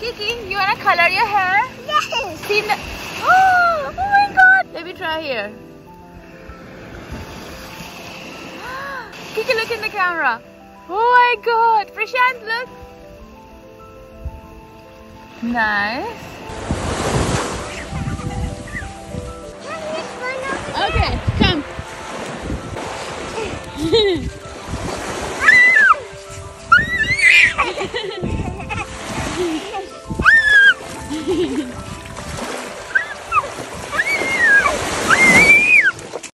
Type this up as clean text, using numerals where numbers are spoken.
Kiki, you wanna color your hair? Yes. See the... Oh my god! Let me try here. Kiki, look in the camera. Oh my god! Prashant, look. Nice.